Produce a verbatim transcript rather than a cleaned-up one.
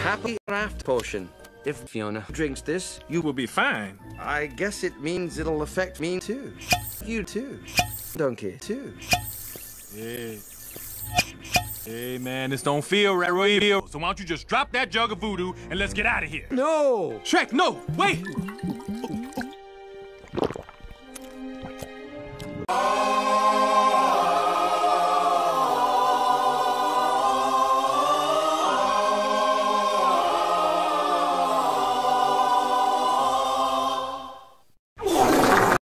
happy raft potion. If Fiona drinks this, you will be fine. I guess it means it'll affect me too. You too. Donkey too. Yeah. Hey, man, this don't feel right, real. So why don't you just drop that jug of voodoo and let's get out of here? No! Shrek, no! Wait!